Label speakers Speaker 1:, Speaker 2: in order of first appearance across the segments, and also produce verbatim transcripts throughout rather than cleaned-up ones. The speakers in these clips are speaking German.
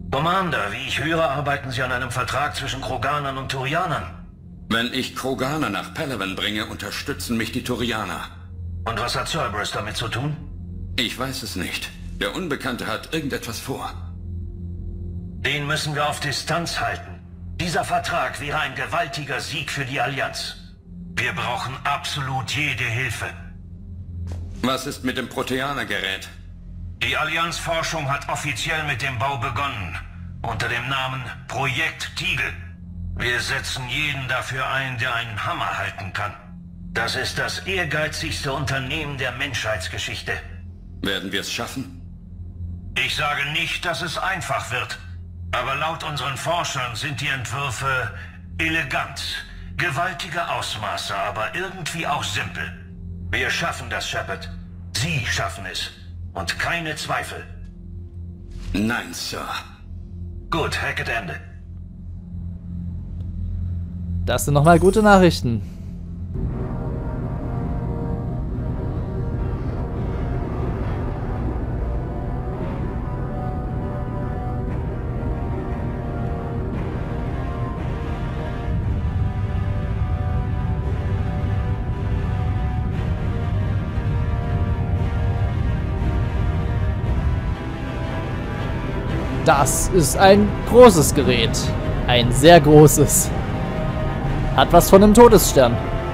Speaker 1: Commander, wie ich höre, arbeiten Sie an einem Vertrag zwischen Kroganern und Turianern.
Speaker 2: Wenn ich Kroganer nach Palaven bringe, unterstützen mich die Turianer.
Speaker 1: Und was hat Cerberus damit zu tun?
Speaker 2: Ich weiß es nicht. Der Unbekannte hat irgendetwas vor.
Speaker 1: Den müssen wir auf Distanz halten. Dieser Vertrag wäre ein gewaltiger Sieg für die Allianz. Wir brauchen absolut jede Hilfe.
Speaker 2: Was ist mit dem Proteaner-Gerät?
Speaker 1: Die Allianzforschung hat offiziell mit dem Bau begonnen. Unter dem Namen Projekt Tiegel. Wir setzen jeden dafür ein, der einen Hammer halten kann. Das ist das ehrgeizigste Unternehmen der Menschheitsgeschichte.
Speaker 2: Werden wir es schaffen?
Speaker 1: Ich sage nicht, dass es einfach wird. Aber laut unseren Forschern sind die Entwürfe elegant. Gewaltige Ausmaße, aber irgendwie auch simpel. Wir schaffen das, Shepard. Sie schaffen es. Und keine Zweifel.
Speaker 2: Nein, Sir.
Speaker 1: Gut, Hackett Ende.
Speaker 3: Das sind nochmal gute Nachrichten. Das ist ein großes Gerät. Ein sehr großes. Hat was von einem Todesstern.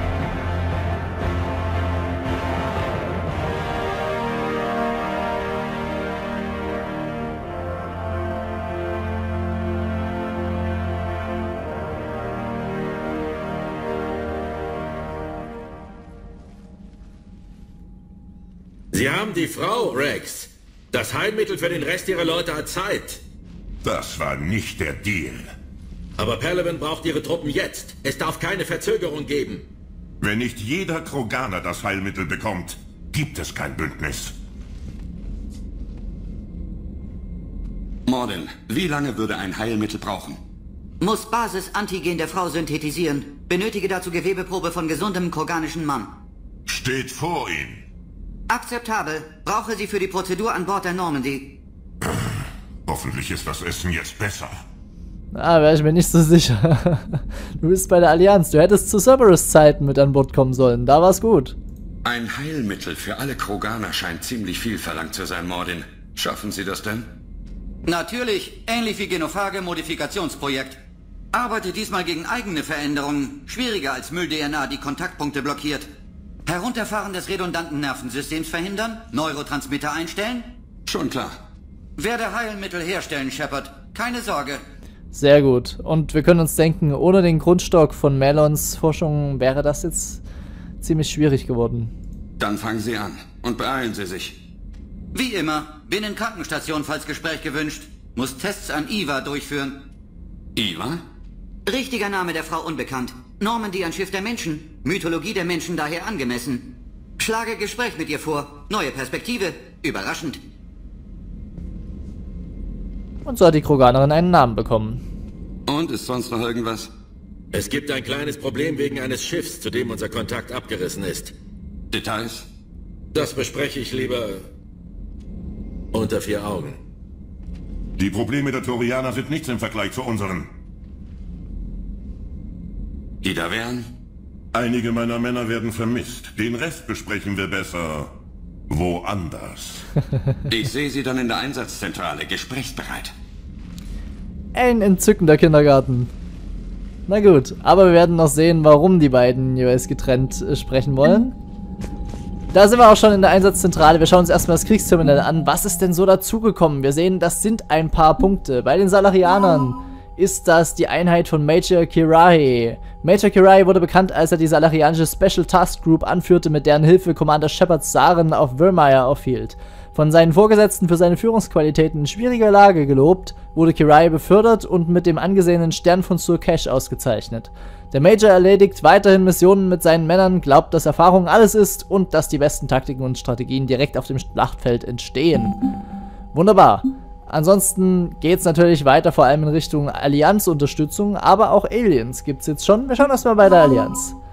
Speaker 4: Sie haben die Frau, Rex. Das Heilmittel für den Rest Ihrer Leute hat Zeit.
Speaker 5: Das war nicht der Deal.
Speaker 4: Aber Palaven braucht ihre Truppen jetzt. Es darf keine Verzögerung geben.
Speaker 5: Wenn nicht jeder Kroganer das Heilmittel bekommt, gibt es kein Bündnis.
Speaker 2: Mordin, wie lange würde ein Heilmittel brauchen?
Speaker 6: Muss Basis-Antigen der Frau synthetisieren. Benötige dazu Gewebeprobe von gesundem kroganischen Mann.
Speaker 5: Steht vor Ihnen.
Speaker 6: Akzeptabel. Brauche sie für die Prozedur an Bord der Normandy.
Speaker 5: Hoffentlich ist das Essen jetzt besser.
Speaker 3: Ah, wäre ich mir nicht so sicher. Du bist bei der Allianz. Du hättest zu Cerberus-Zeiten mit an Bord kommen sollen. Da war's gut.
Speaker 2: Ein Heilmittel für alle Kroganer scheint ziemlich viel verlangt zu sein, Mordin. Schaffen Sie das denn?
Speaker 6: Natürlich. Ähnlich wie Genophage-Modifikationsprojekt. Arbeite diesmal gegen eigene Veränderungen. Schwieriger als Müll-D N A, die Kontaktpunkte blockiert. Herunterfahren des redundanten Nervensystems verhindern? Neurotransmitter einstellen?
Speaker 2: Schon klar.
Speaker 6: Werde Heilmittel herstellen, Shepard. Keine Sorge.
Speaker 3: Sehr gut. Und wir können uns denken, ohne den Grundstock von Melons Forschung wäre das jetzt ziemlich schwierig geworden.
Speaker 2: Dann fangen Sie an. Und beeilen Sie sich.
Speaker 6: Wie immer. Binnen-Krankenstation, falls Gespräch gewünscht. Muss Tests an Eva durchführen.
Speaker 2: Eva?
Speaker 6: Richtiger Name der Frau unbekannt. Normandy, ein Schiff der Menschen. Mythologie der Menschen daher angemessen. Schlage Gespräch mit ihr vor. Neue Perspektive. Überraschend.
Speaker 3: Und so hat die Kroganerin einen Namen bekommen.
Speaker 2: Und ist sonst noch irgendwas?
Speaker 4: Es gibt ein kleines Problem wegen eines Schiffs, zu dem unser Kontakt abgerissen ist.
Speaker 2: Details?
Speaker 4: Das bespreche ich lieber unter vier Augen.
Speaker 5: Die Probleme der Turianer sind nichts im Vergleich zu unseren.
Speaker 2: Die da wären?
Speaker 5: Einige meiner Männer werden vermisst. Den Rest besprechen wir besser woanders.
Speaker 2: Ich sehe Sie dann in der Einsatzzentrale, gesprächsbereit.
Speaker 3: Ein entzückender Kindergarten. Na gut, aber wir werden noch sehen, warum die beiden jeweils getrennt äh, sprechen wollen. Da sind wir auch schon in der Einsatzzentrale. Wir schauen uns erstmal das Kriegsterminal an. Was ist denn so dazugekommen? Wir sehen, das sind ein paar Punkte. Bei den Salarianern ist das die Einheit von Major Kirahi. Major Kirahi wurde bekannt, als er die salarianische Special Task Group anführte, mit deren Hilfe Commander Shepard Saren auf Virmire aufhielt. Von seinen Vorgesetzten für seine Führungsqualitäten in schwieriger Lage gelobt, wurde Kirahi befördert und mit dem angesehenen Stern von Surkesh ausgezeichnet. Der Major erledigt weiterhin Missionen mit seinen Männern, glaubt, dass Erfahrung alles ist und dass die besten Taktiken und Strategien direkt auf dem Schlachtfeld entstehen. Wunderbar. Ansonsten geht es natürlich weiter, vor allem in Richtung Allianz-Unterstützung, aber auch Aliens gibt es jetzt schon. Wir schauen erstmal bei der Allianz.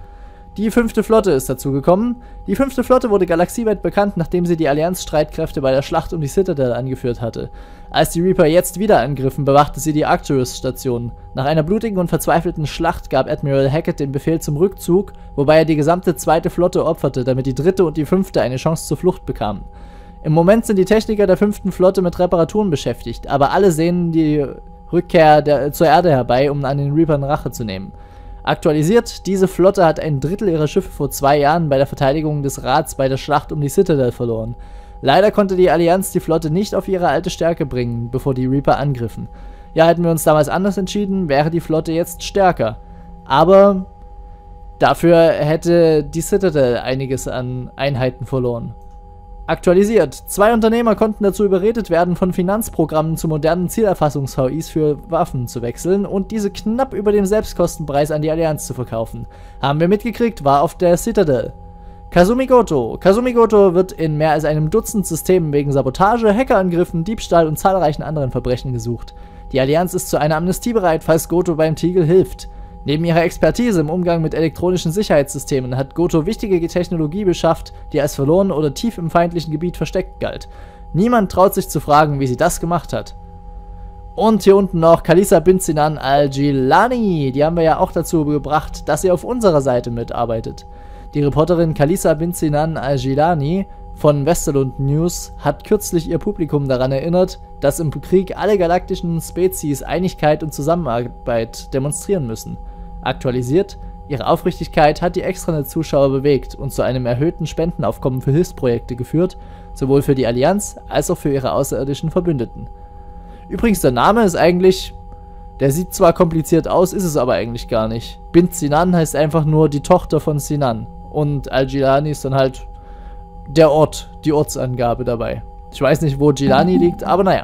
Speaker 3: Die fünfte Flotte ist dazu gekommen. Die fünfte Flotte wurde galaxieweit bekannt, nachdem sie die Allianz-Streitkräfte bei der Schlacht um die Citadel angeführt hatte. Als die Reaper jetzt wieder angriffen, bewachte sie die Arcturus-Station. Nach einer blutigen und verzweifelten Schlacht gab Admiral Hackett den Befehl zum Rückzug, wobei er die gesamte zweite Flotte opferte, damit die dritte und die fünfte eine Chance zur Flucht bekamen. Im Moment sind die Techniker der fünften Flotte mit Reparaturen beschäftigt, aber alle sehnen die Rückkehr der, zur Erde herbei, um an den Reapern Rache zu nehmen. Aktualisiert, diese Flotte hat ein Drittel ihrer Schiffe vor zwei Jahren bei der Verteidigung des Rats bei der Schlacht um die Citadel verloren. Leider konnte die Allianz die Flotte nicht auf ihre alte Stärke bringen, bevor die Reaper angriffen. Ja, hätten wir uns damals anders entschieden, wäre die Flotte jetzt stärker. Aber dafür hätte die Citadel einiges an Einheiten verloren. Aktualisiert. Zwei Unternehmer konnten dazu überredet werden, von Finanzprogrammen zu modernen Zielerfassungs-V Is für Waffen zu wechseln und diese knapp über dem Selbstkostenpreis an die Allianz zu verkaufen. Haben wir mitgekriegt, war auf der Citadel. Kazumi Goto. Kazumi Goto wird in mehr als einem Dutzend Systemen wegen Sabotage, Hackerangriffen, Diebstahl und zahlreichen anderen Verbrechen gesucht. Die Allianz ist zu einer Amnestie bereit, falls Goto beim Tiegel hilft. Neben ihrer Expertise im Umgang mit elektronischen Sicherheitssystemen hat Goto wichtige Technologie beschafft, die als verloren oder tief im feindlichen Gebiet versteckt galt. Niemand traut sich zu fragen, wie sie das gemacht hat. Und hier unten noch Khalisa bint Sinan al-Jilani. Die haben wir ja auch dazu gebracht, dass sie auf unserer Seite mitarbeitet. Die Reporterin Khalisa bint Sinan al-Jilani von Westerlund News hat kürzlich ihr Publikum daran erinnert, dass im Krieg alle galaktischen Spezies Einigkeit und Zusammenarbeit demonstrieren müssen. Aktualisiert, ihre Aufrichtigkeit hat die Extranet-Zuschauer bewegt und zu einem erhöhten Spendenaufkommen für Hilfsprojekte geführt, sowohl für die Allianz als auch für ihre außerirdischen Verbündeten. Übrigens, der Name ist eigentlich, der sieht zwar kompliziert aus, ist es aber eigentlich gar nicht. Bint Sinan heißt einfach nur die Tochter von Sinan und Al-Jilani ist dann halt der Ort, die Ortsangabe dabei. Ich weiß nicht, wo Jilani liegt, aber naja.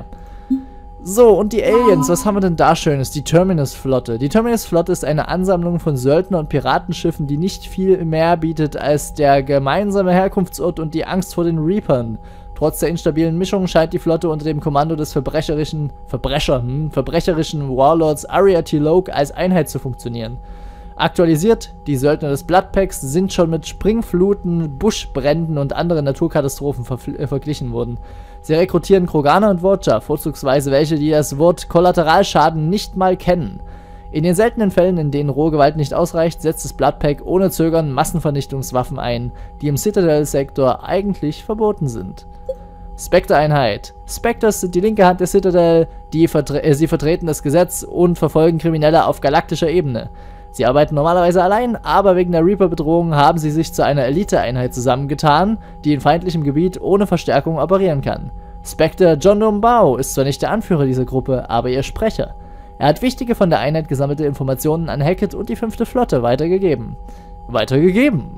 Speaker 3: So, und die Aliens, was haben wir denn da Schönes? Die Terminus-Flotte. Die Terminus-Flotte ist eine Ansammlung von Söldner- und Piratenschiffen, die nicht viel mehr bietet als der gemeinsame Herkunftsort und die Angst vor den Reapern. Trotz der instabilen Mischung scheint die Flotte unter dem Kommando des verbrecherischen, Verbrecher, hm, verbrecherischen Warlords Arya T'Loak als Einheit zu funktionieren. Aktualisiert, die Söldner des Bloodpacks sind schon mit Springfluten, Buschbränden und anderen Naturkatastrophen ver äh, verglichen worden. Sie rekrutieren Kroganer und Watcher, vorzugsweise welche, die das Wort Kollateralschaden nicht mal kennen. In den seltenen Fällen, in denen rohe Gewalt nicht ausreicht, setzt das Bloodpack ohne Zögern Massenvernichtungswaffen ein, die im Citadel-Sektor eigentlich verboten sind. Spectre-Einheit. Spectres sind die linke Hand der Citadel, die vertre äh, sie vertreten das Gesetz und verfolgen Kriminelle auf galaktischer Ebene. Sie arbeiten normalerweise allein, aber wegen der Reaper-Bedrohung haben sie sich zu einer Elite-Einheit zusammengetan, die in feindlichem Gebiet ohne Verstärkung operieren kann. Spectre John Dombao ist zwar nicht der Anführer dieser Gruppe, aber ihr Sprecher. Er hat wichtige von der Einheit gesammelte Informationen an Hackett und die fünfte Flotte weitergegeben. Weitergegeben?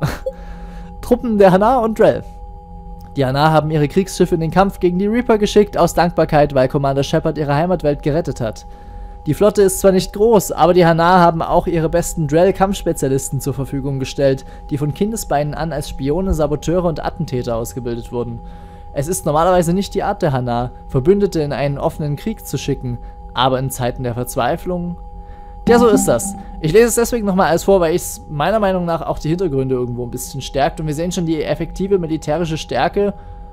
Speaker 3: Truppen der Hanar und Drell. Die Hanar haben ihre Kriegsschiffe in den Kampf gegen die Reaper geschickt, aus Dankbarkeit, weil Commander Shepard ihre Heimatwelt gerettet hat. Die Flotte ist zwar nicht groß, aber die Hanar haben auch ihre besten Drell-Kampfspezialisten zur Verfügung gestellt, die von Kindesbeinen an als Spione, Saboteure und Attentäter ausgebildet wurden. Es ist normalerweise nicht die Art der Hanar, Verbündete in einen offenen Krieg zu schicken, aber in Zeiten der Verzweiflung... Ja, so ist das. Ich lese es deswegen nochmal alles vor, weil es meiner Meinung nach auch die Hintergründe irgendwo ein bisschen stärkt und wir sehen schon die effektive militärische Stärke,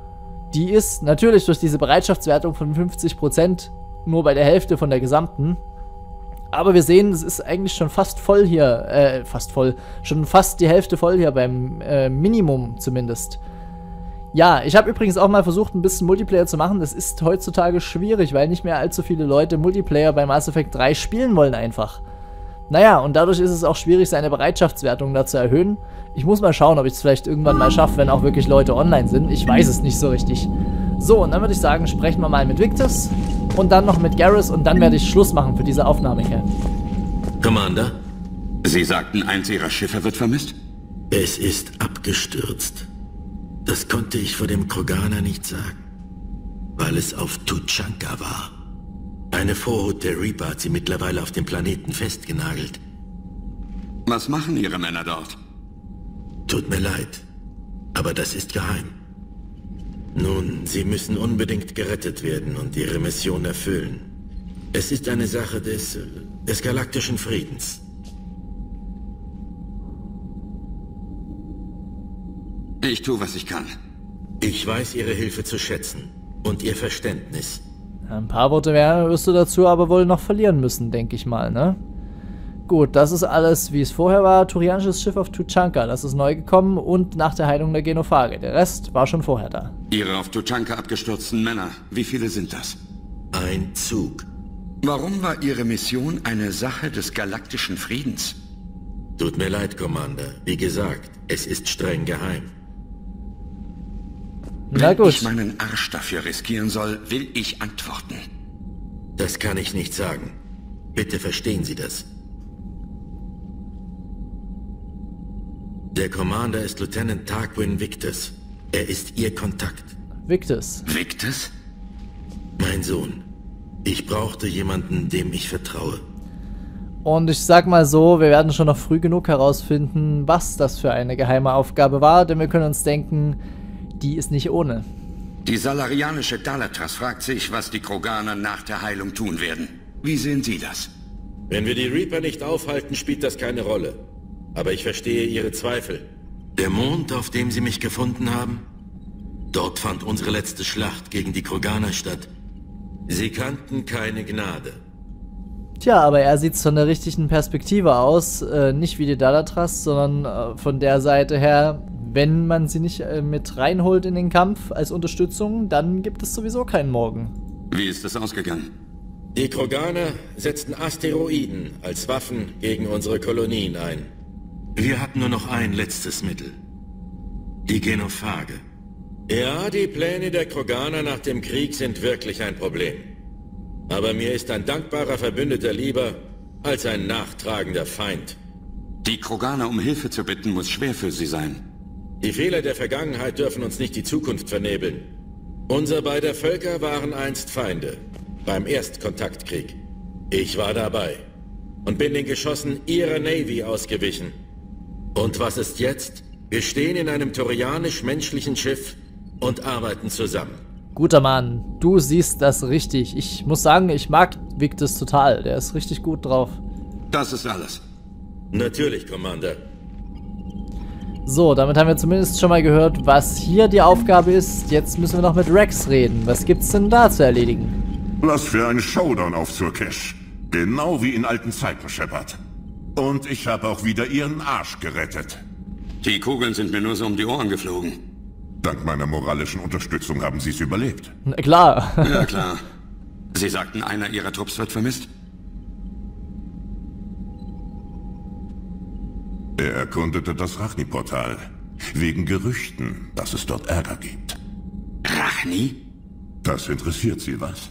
Speaker 3: die ist natürlich durch diese Bereitschaftswertung von fünfzig Prozent nur bei der Hälfte von der gesamten. Aber wir sehen, es ist eigentlich schon fast voll hier, äh, fast voll, schon fast die Hälfte voll hier beim äh, Minimum zumindest. Ja, ich habe übrigens auch mal versucht, ein bisschen Multiplayer zu machen. Das ist heutzutage schwierig, weil nicht mehr allzu viele Leute Multiplayer bei Mass Effect drei spielen wollen einfach. Naja, und dadurch ist es auch schwierig, seine Bereitschaftswertung da zu erhöhen. Ich muss mal schauen, ob ich es vielleicht irgendwann mal schaffe, wenn auch wirklich Leute online sind. Ich weiß es nicht so richtig. So, und dann würde ich sagen, sprechen wir mal mit Victus und dann noch mit Garrus und dann werde ich Schluss machen für diese Aufnahme hier.
Speaker 4: Commander?
Speaker 2: Sie sagten, eins Ihrer Schiffe wird vermisst?
Speaker 4: Es ist abgestürzt. Das konnte ich vor dem Kroganer nicht sagen, weil es auf Tuchanka war. Eine Vorhut der Reaper hat sie mittlerweile auf dem Planeten festgenagelt.
Speaker 2: Was machen Ihre Männer dort?
Speaker 4: Tut mir leid, aber das ist geheim. Nun, sie müssen unbedingt gerettet werden und ihre Mission erfüllen. Es ist eine Sache des, des galaktischen Friedens.
Speaker 2: Ich tue, was ich kann.
Speaker 4: Ich weiß Ihre Hilfe zu schätzen und Ihr Verständnis.
Speaker 3: Ein paar Worte mehr wirst du dazu aber wohl noch verlieren müssen, denke ich mal, ne? Gut, das ist alles, wie es vorher war. Turianisches Schiff auf Tuchanka, das ist neu gekommen und nach der Heilung der Genophage. Der Rest war schon vorher da.
Speaker 2: Ihre auf Tuchanka abgestürzten Männer, wie viele sind das?
Speaker 4: Ein Zug.
Speaker 2: Warum war Ihre Mission eine Sache des galaktischen Friedens?
Speaker 4: Tut mir leid, Commander. Wie gesagt, es ist streng geheim.
Speaker 3: Na
Speaker 2: Wenn
Speaker 3: gut.
Speaker 2: ich meinen Arsch dafür riskieren soll, will ich antworten.
Speaker 4: Das kann ich nicht sagen. Bitte verstehen Sie das. Der Commander ist Lieutenant Tarquin Victus. Er ist Ihr Kontakt.
Speaker 3: Victus.
Speaker 2: Victus?
Speaker 4: Mein Sohn. Ich brauchte jemanden, dem ich vertraue.
Speaker 3: Und ich sag mal so, wir werden schon noch früh genug herausfinden, was das für eine geheime Aufgabe war, denn wir können uns denken, die ist nicht ohne.
Speaker 2: Die salarianische Dalatras fragt sich, was die Kroganer nach der Heilung tun werden. Wie sehen Sie das?
Speaker 4: Wenn wir die Reaper nicht aufhalten, spielt das keine Rolle. Aber ich verstehe Ihre Zweifel. Der Mond, auf dem Sie mich gefunden haben? Dort fand unsere letzte Schlacht gegen die Kroganer statt. Sie kannten keine Gnade.
Speaker 3: Tja, aber er sieht es von der richtigen Perspektive aus, äh, nicht wie die Dalatras, sondern äh, von der Seite her, wenn man sie nicht äh, mit reinholt in den Kampf als Unterstützung, dann gibt es sowieso keinen Morgen.
Speaker 2: Wie ist das ausgegangen?
Speaker 4: Die Kroganer setzten Asteroiden als Waffen gegen unsere Kolonien ein. Wir hatten nur noch ein letztes Mittel. Die Genophage. Ja, die Pläne der Kroganer nach dem Krieg sind wirklich ein Problem. Aber mir ist ein dankbarer Verbündeter lieber als ein nachtragender Feind.
Speaker 2: Die Kroganer um Hilfe zu bitten, muss schwer für sie sein.
Speaker 4: Die Fehler der Vergangenheit dürfen uns nicht die Zukunft vernebeln. Unser beider Völker waren einst Feinde. Beim Erstkontaktkrieg. Ich war dabei. Und bin den Geschossen ihrer Navy ausgewichen. Und was ist jetzt? Wir stehen in einem torianisch-menschlichen Schiff und arbeiten zusammen.
Speaker 3: Guter Mann, du siehst das richtig. Ich muss sagen, ich mag Victus total. Der ist richtig gut drauf.
Speaker 2: Das ist alles.
Speaker 4: Natürlich, Commander.
Speaker 3: So, damit haben wir zumindest schon mal gehört, was hier die Aufgabe ist. Jetzt müssen wir noch mit Rex reden. Was gibt's denn da zu erledigen?
Speaker 5: Was für ein Showdown auf Surkesh. Genau wie in alten Zeiten, Shepard. Und ich habe auch wieder Ihren Arsch gerettet.
Speaker 2: Die Kugeln sind mir nur so um die Ohren geflogen.
Speaker 5: Dank meiner moralischen Unterstützung haben Sie es überlebt.
Speaker 3: Na klar.
Speaker 2: Ja, klar. Sie sagten, einer Ihrer Trupps wird vermisst?
Speaker 5: Er erkundete das Rachni-Portal. Wegen Gerüchten, dass es dort Ärger gibt.
Speaker 2: Rachni?
Speaker 5: Das interessiert Sie, was?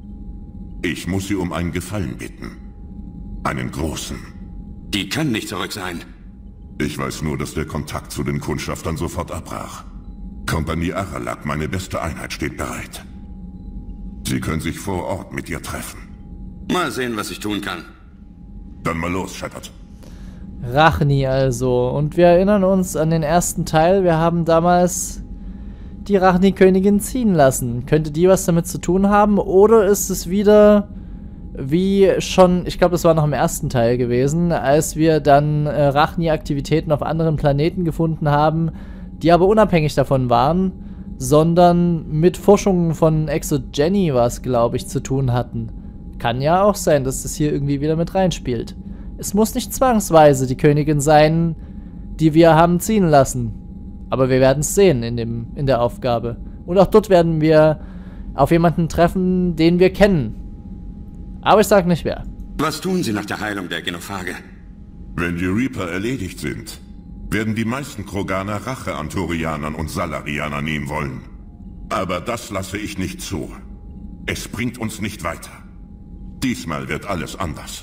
Speaker 5: Ich muss Sie um einen Gefallen bitten. Einen großen.
Speaker 2: Die können nicht zurück sein.
Speaker 5: Ich weiß nur, dass der Kontakt zu den Kundschaftern sofort abbrach. Kompanie Aralak, meine beste Einheit, steht bereit. Sie können sich vor Ort mit ihr treffen.
Speaker 2: Mal sehen, was ich tun kann.
Speaker 5: Dann mal los, Shepard.
Speaker 3: Rachni also. Und wir erinnern uns an den ersten Teil. Wir haben damals die Rachni-Königin ziehen lassen. Könnte die was damit zu tun haben? Oder ist es wieder wie schon, ich glaube, das war noch im ersten Teil gewesen, als wir dann äh, Rachni-Aktivitäten auf anderen Planeten gefunden haben, die aber unabhängig davon waren, sondern mit Forschungen von Exogeny was, glaube ich, zu tun hatten. Kann ja auch sein, dass das hier irgendwie wieder mit reinspielt. Es muss nicht zwangsweise die Königin sein, die wir haben ziehen lassen. Aber wir werden es sehen in, dem, in der Aufgabe. Und auch dort werden wir auf jemanden treffen, den wir kennen. Aber ich sag nicht wer.
Speaker 2: Was tun Sie nach der Heilung der Genophage?
Speaker 5: Wenn die Reaper erledigt sind, werden die meisten Kroganer Rache an Turianern und Salarianern nehmen wollen. Aber das lasse ich nicht zu. Es bringt uns nicht weiter. Diesmal wird alles anders.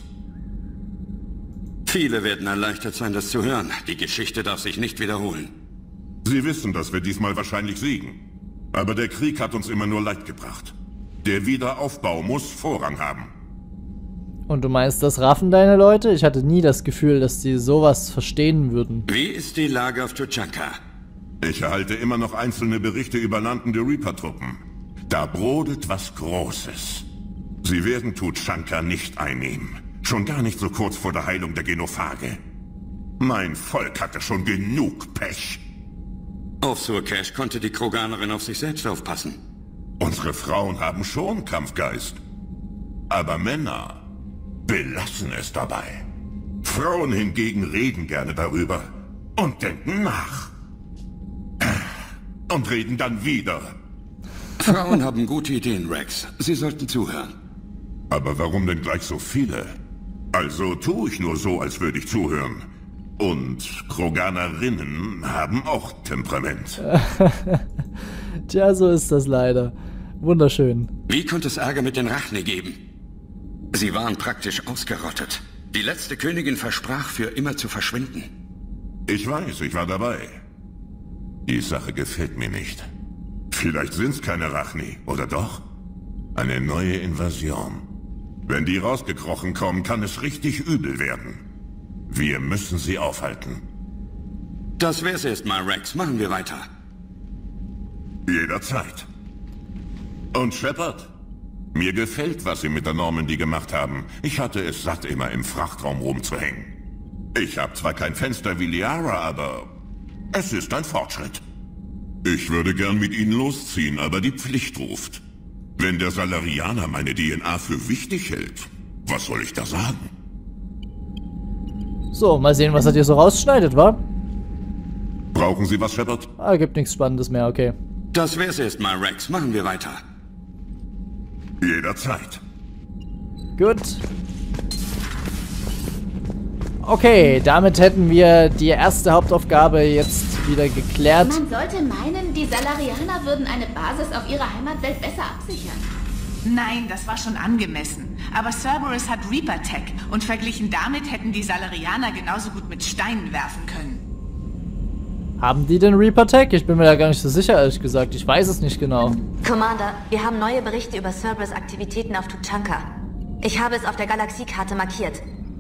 Speaker 2: Viele werden erleichtert sein, das zu hören. Die Geschichte darf sich nicht wiederholen.
Speaker 5: Sie wissen, dass wir diesmal wahrscheinlich siegen. Aber der Krieg hat uns immer nur Leid gebracht. Der Wiederaufbau muss Vorrang haben.
Speaker 3: Und du meinst, das raffen deine Leute? Ich hatte nie das Gefühl, dass die sowas verstehen würden.
Speaker 2: Wie ist die Lage auf Tuchanka?
Speaker 5: Ich erhalte immer noch einzelne Berichte über landende Reaper-Truppen. Da brodelt was Großes. Sie werden Tuchanka nicht einnehmen. Schon gar nicht so kurz vor der Heilung der Genophage. Mein Volk hatte schon genug Pech.
Speaker 2: Auf Surcash konnte die Kroganerin auf sich selbst aufpassen.
Speaker 5: Unsere Frauen haben schon Kampfgeist. Aber Männer belassen es dabei. Frauen hingegen reden gerne darüber und denken nach. Und reden dann wieder.
Speaker 2: Frauen haben gute Ideen, Rex. Sie sollten zuhören.
Speaker 5: Aber warum denn gleich so viele? Also tue ich nur so, als würde ich zuhören. Und Kroganerinnen haben auch Temperament.
Speaker 3: Tja, so ist das leider. Wunderschön.
Speaker 2: Wie konnte es Ärger mit den Rachni geben? Sie waren praktisch ausgerottet. Die letzte Königin versprach, für immer zu verschwinden.
Speaker 5: Ich weiß, ich war dabei. Die Sache gefällt mir nicht. Vielleicht sind's keine Rachni, oder doch? Eine neue Invasion. Wenn die rausgekrochen kommen, kann es richtig übel werden. Wir müssen sie aufhalten.
Speaker 2: Das wär's erstmal, Rex. Machen wir weiter.
Speaker 5: Jederzeit. Und Shepard? Mir gefällt, was Sie mit der Normandy gemacht haben. Ich hatte es satt, immer im Frachtraum rumzuhängen. Ich habe zwar kein Fenster wie Liara, aber es ist ein Fortschritt. Ich würde gern mit Ihnen losziehen, aber die Pflicht ruft. Wenn der Salarianer meine D N A für wichtig hält, was soll ich da sagen?
Speaker 3: So, mal sehen, was er dir so rausschneidet, wa?
Speaker 5: Brauchen Sie was, Shepard?
Speaker 3: Ah, gibt nichts Spannendes mehr, okay.
Speaker 2: Das wär's erstmal, Rex. Machen wir weiter.
Speaker 5: Jederzeit.
Speaker 3: Gut. Okay, damit hätten wir die erste Hauptaufgabe jetzt wieder geklärt.
Speaker 7: Man sollte meinen, die Salarianer würden eine Basis auf ihrer Heimatwelt besser absichern.
Speaker 8: Nein, das war schon angemessen. Aber Cerberus hat Reaper Tech und verglichen damit hätten die Salarianer genauso gut mit Steinen werfen können.
Speaker 3: Haben die den Reaper Tech? Ich bin mir da gar nicht so sicher, ehrlich gesagt. Ich weiß es nicht genau.
Speaker 9: Commander, wir haben neue Berichte über Cerberus Aktivitäten auf Tuchanka. Ich habe es auf der Galaxiekarte markiert.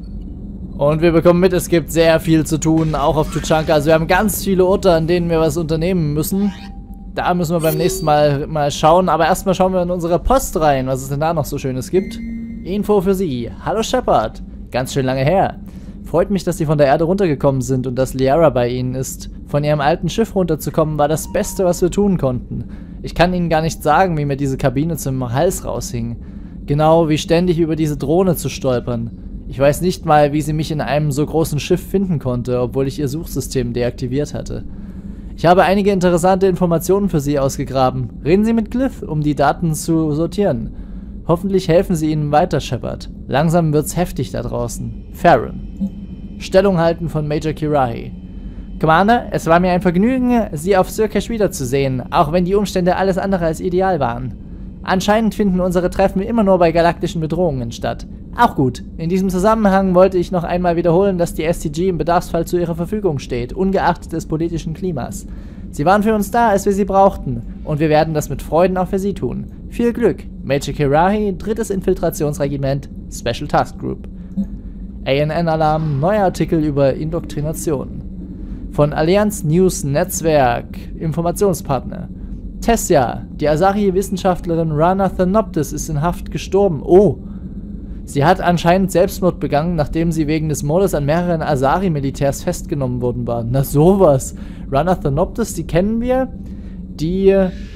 Speaker 3: Und wir bekommen mit, es gibt sehr viel zu tun, auch auf Tuchanka. Also wir haben ganz viele Orte, an denen wir was unternehmen müssen. Da müssen wir beim nächsten Mal mal schauen. Aber erstmal schauen wir in unsere Post rein, was es denn da noch so Schönes gibt. Info für Sie. Hallo Shepard. Ganz schön lange her. Freut mich, dass Sie von der Erde runtergekommen sind und dass Liara bei Ihnen ist. Von Ihrem alten Schiff runterzukommen war das Beste, was wir tun konnten. Ich kann Ihnen gar nicht sagen, wie mir diese Kabine zum Hals raushing. Genau wie ständig über diese Drohne zu stolpern. Ich weiß nicht mal, wie sie mich in einem so großen Schiff finden konnte, obwohl ich ihr Suchsystem deaktiviert hatte. Ich habe einige interessante Informationen für Sie ausgegraben. Reden Sie mit Glyph, um die Daten zu sortieren. Hoffentlich helfen Sie Ihnen weiter, Shepard. Langsam wird's heftig da draußen. Farron. Stellung halten von Major Kirahi. Commander, es war mir ein Vergnügen, Sie auf Surcash wiederzusehen, auch wenn die Umstände alles andere als ideal waren. Anscheinend finden unsere Treffen immer nur bei galaktischen Bedrohungen statt. Auch gut. In diesem Zusammenhang wollte ich noch einmal wiederholen, dass die S T G im Bedarfsfall zu Ihrer Verfügung steht, ungeachtet des politischen Klimas. Sie waren für uns da, als wir sie brauchten, und wir werden das mit Freuden auch für Sie tun. Viel Glück. Major Kirahi, drittes Infiltrationsregiment, Special Task Group. A N N-Alarm, neuer Artikel über Indoktrination. Von Allianz News Netzwerk, Informationspartner. Tessia, die Asahi-Wissenschaftlerin Rana Thanoptis ist in Haft gestorben. Oh! Sie hat anscheinend Selbstmord begangen, nachdem sie wegen des Mordes an mehreren Asari-Militärs festgenommen worden war. Na sowas. Rana Thanoptis, die kennen wir. Die...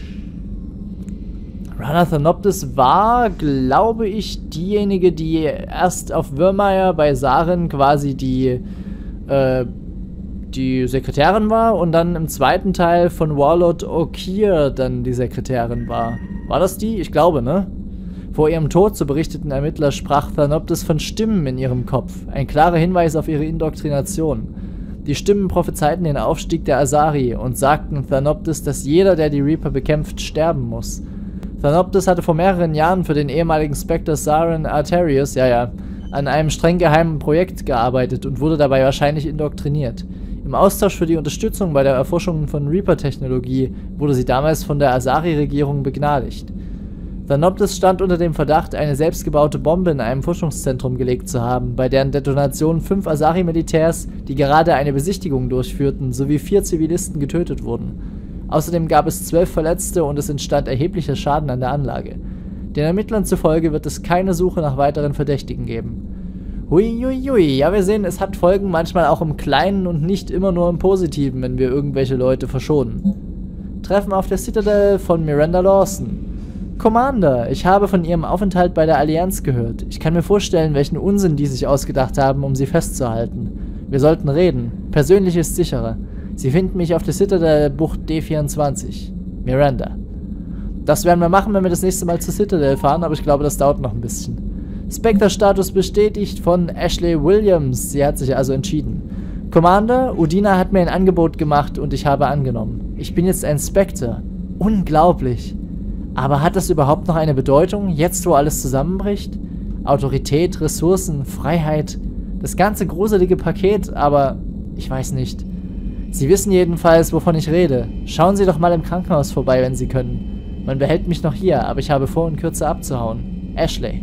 Speaker 3: Rana Thanoptis war, glaube ich, diejenige, die erst auf Virmire bei Saren quasi die, äh, die Sekretärin war und dann im zweiten Teil von Warlord Okier dann die Sekretärin war. War das die? Ich glaube, ne? Vor ihrem Tod, so berichteten Ermittler, sprach Thanoptis von Stimmen in ihrem Kopf. Ein klarer Hinweis auf ihre Indoktrination. Die Stimmen prophezeiten den Aufstieg der Asari und sagten Thanoptis, dass jeder, der die Reaper bekämpft, sterben muss. Thanoptis hatte vor mehreren Jahren für den ehemaligen Spectre Saren Arterius, ja ja, an einem streng geheimen Projekt gearbeitet und wurde dabei wahrscheinlich indoktriniert. Im Austausch für die Unterstützung bei der Erforschung von Reaper-Technologie wurde sie damals von der Asari-Regierung begnadigt. Thanoptis stand unter dem Verdacht, eine selbstgebaute Bombe in einem Forschungszentrum gelegt zu haben, bei deren Detonation fünf Asari-Militärs, die gerade eine Besichtigung durchführten, sowie vier Zivilisten getötet wurden. Außerdem gab es zwölf Verletzte und es entstand erheblicher Schaden an der Anlage. Den Ermittlern zufolge wird es keine Suche nach weiteren Verdächtigen geben. Huiuiui. Ja, wir sehen, es hat Folgen manchmal auch im Kleinen und nicht immer nur im Positiven, wenn wir irgendwelche Leute verschonen. Treffen auf der Citadel von Miranda Lawson. Commander, ich habe von Ihrem Aufenthalt bei der Allianz gehört. Ich kann mir vorstellen, welchen Unsinn die sich ausgedacht haben, um Sie festzuhalten. Wir sollten reden. Persönlich ist sicherer. Sie finden mich auf der Citadel Bucht D vierundzwanzig. Miranda. Das werden wir machen, wenn wir das nächste Mal zur Citadel fahren, aber ich glaube, das dauert noch ein bisschen. Spectre-Status bestätigt von Ashley Williams. Sie hat sich also entschieden. Commander, Udina hat mir ein Angebot gemacht und ich habe angenommen. Ich bin jetzt ein Spectre. Unglaublich. Aber hat das überhaupt noch eine Bedeutung, jetzt wo alles zusammenbricht? Autorität, Ressourcen, Freiheit, das ganze gruselige Paket, aber ich weiß nicht. Sie wissen jedenfalls, wovon ich rede. Schauen Sie doch mal im Krankenhaus vorbei, wenn Sie können. Man behält mich noch hier, aber ich habe vor, in Kürze abzuhauen. Ashley.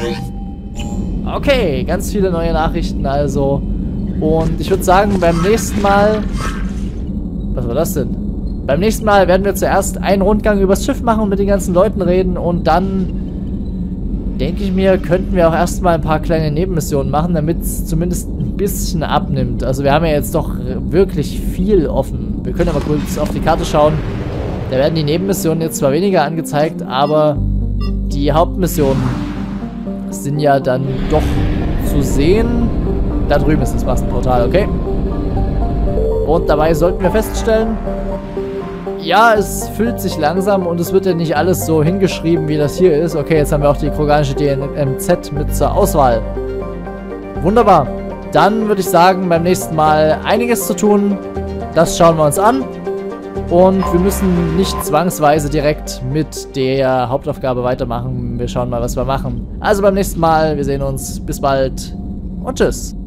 Speaker 3: Okay, ganz viele neue Nachrichten also. Und ich würde sagen, beim nächsten Mal... Was war das denn? Beim nächsten Mal werden wir zuerst einen Rundgang übers Schiff machen und mit den ganzen Leuten reden. Und dann, denke ich mir, könnten wir auch erstmal ein paar kleine Nebenmissionen machen, damit es zumindest ein bisschen abnimmt. Also wir haben ja jetzt doch wirklich viel offen. Wir können aber kurz auf die Karte schauen. Da werden die Nebenmissionen jetzt zwar weniger angezeigt, aber... Die Hauptmissionen sind ja dann doch zu sehen. Da drüben ist das Massenportal, okay? Und dabei sollten wir feststellen, ja, es füllt sich langsam und es wird ja nicht alles so hingeschrieben, wie das hier ist. Okay, jetzt haben wir auch die kroganische D M Z mit zur Auswahl. Wunderbar. Dann würde ich sagen, beim nächsten Mal einiges zu tun. Das schauen wir uns an. Und wir müssen nicht zwangsweise direkt mit der Hauptaufgabe weitermachen. Wir schauen mal, was wir machen. Also beim nächsten Mal. Wir sehen uns. Bis bald. Und tschüss.